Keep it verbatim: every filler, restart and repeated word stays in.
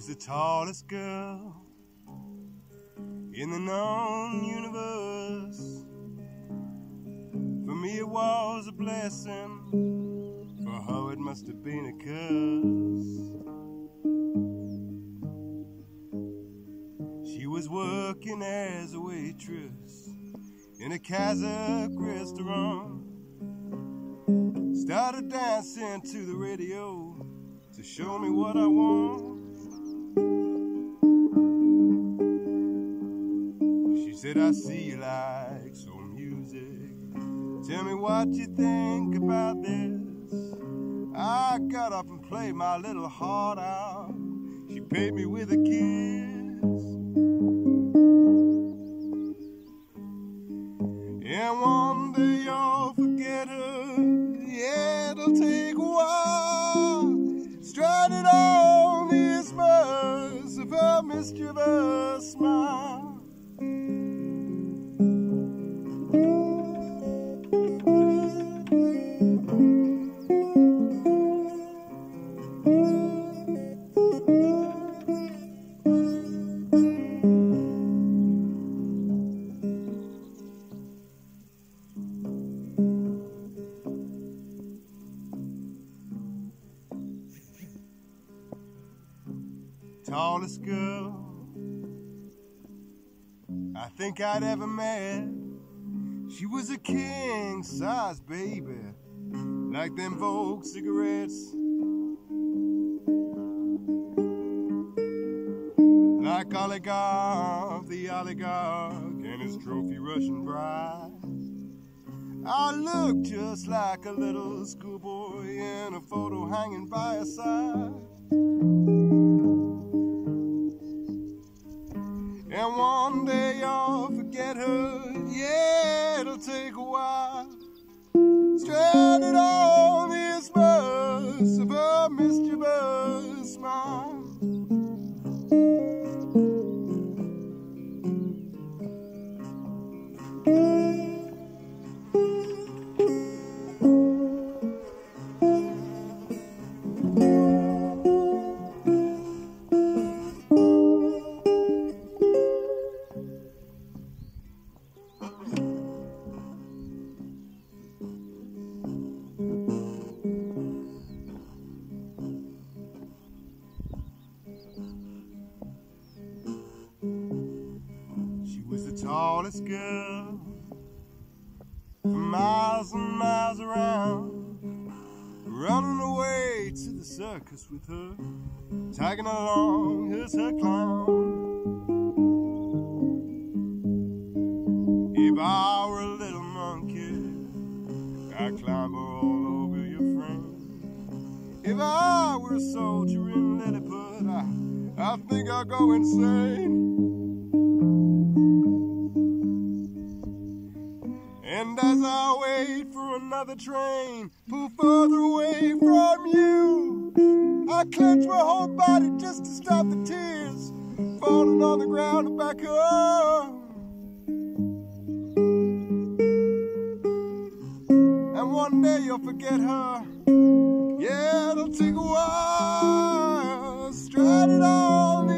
was the tallest girl in the known universe. For me it was a blessing, for her it must have been a curse. She was working as a waitress in a Kazakh restaurant. Started dancing to the radio to show me what I want. She said, I see you like soul music. Tell me what you think about this. I got up and played my little heart out. She paid me with a kiss. And one day you'll forget her. Yeah, it'll take a while. Stranded on the isthmus of her mischievous smile. Tallest girl I think I'd ever met. She was a king-size baby, like them Vogue cigarettes. Like Oligarch, the oligarch, and his trophy Russian bride. I looked just like a little schoolboy in a photo hanging by her side. And one day you'll forget her, yeah, it'll take a while. Stranded on the isthmus of her mischievous smile. Tallest girl for miles and miles around, running away to the circus with her, tagging along as her clown. If I were a little monkey, I'd climb all over your frame. If I were a soldier in Lilliput, I, I think I'd go insane. And as I wait for another train, pull further away from you, I clench my whole body just to stop the tears falling on the ground and back up. And one day you'll forget her. Yeah, it'll take a while. Stranded on the